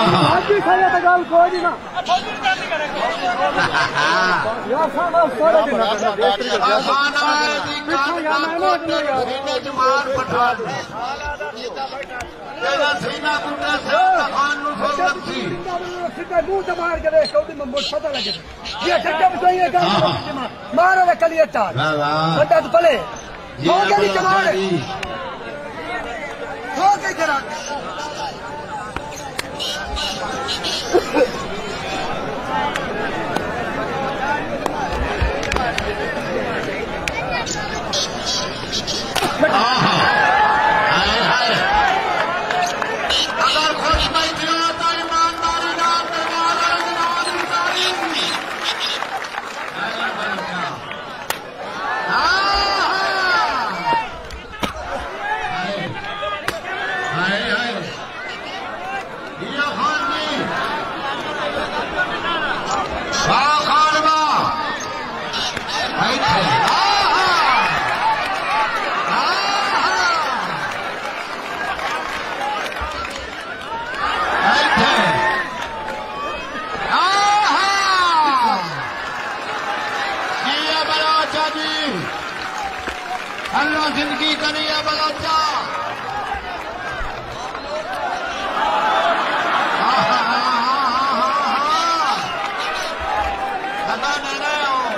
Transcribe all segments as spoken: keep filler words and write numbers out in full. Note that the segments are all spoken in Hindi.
बाकी सारे तो गल कोई नहीं ना यार सारा सारे दिन आसान है जी सीने जमार पठान तेरा सीना कुटा साहब खान नु सो लगती सीधा मुंह से मार के देख कौड़ी में मोट पता लगे ये ठक्का बताइए काम मारो रे कलिए तार बड़ा तो पले हो गई जमार हो गई जरा अगर खुश नहीं दिया तो ईमानदारी नाम पे मारा ईमानदारी हाय हाय दिया खान जी वाह खान वाह अल्लाह जिंदगी करिए बलोचा दादा नाना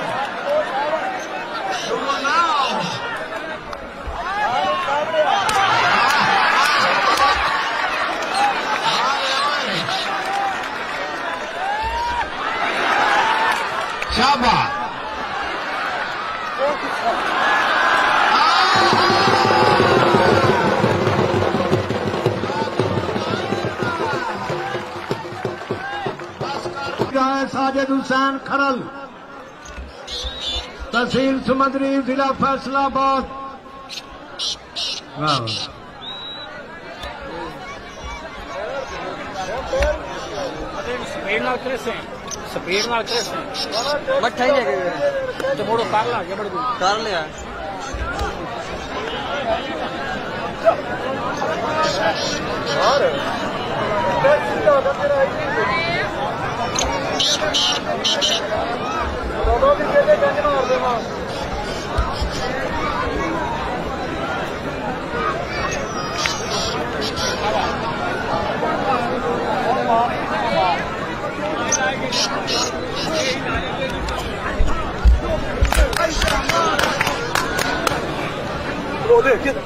शाबाश साजिद हुसैन खरल तहसील सुमंदरी जिला फैसलाबाद स्पीड नाल क्रेसे स्पीड नाल क्रेसे मट्ठा ही है तो मोड़ो कर ला के बड़ कर लिया और दोनों भी खेले गंज मार दे मां वो देख के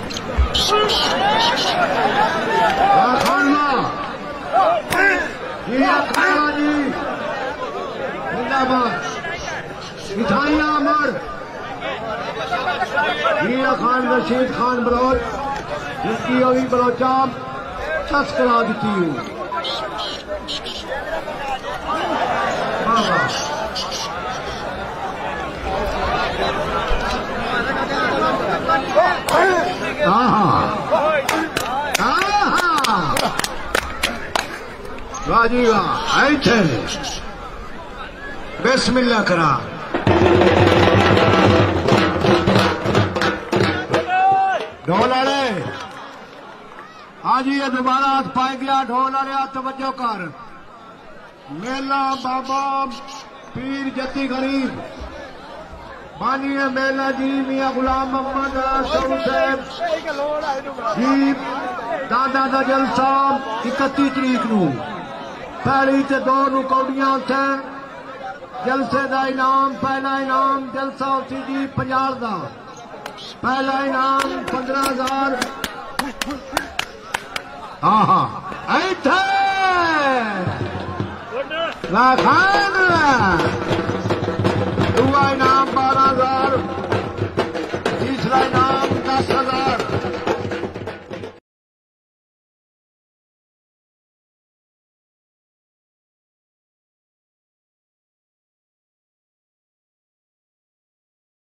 खाना ये खाना जी जिंदाबाद मिठाइयां अमर जिया खान रशीद खान बलोच जिसकी अभी बलोचा छस करा दी हूँ वाह जी वाह ऐसे बिस्मिल्लाह करा ढोल वाले आज ये दोबारा हाथ पाए गया ढोल वाले हाथ तवज्जो कर मेला बाबा पीर जती गरीब मानिए मेला जी मियां गुलाम मोहम्मद साहब जी दादा का जलसा इकती तरीक नू पहली ते दो नू कौड़ियां उत्थे जलसे का इनाम पहला इनाम जलसा उसी जी पंजाब का पहला इनाम पंद्रह हजार हाँ हाँ इत्थे खान दूआ इनाम बारह हजार तीसरा इनाम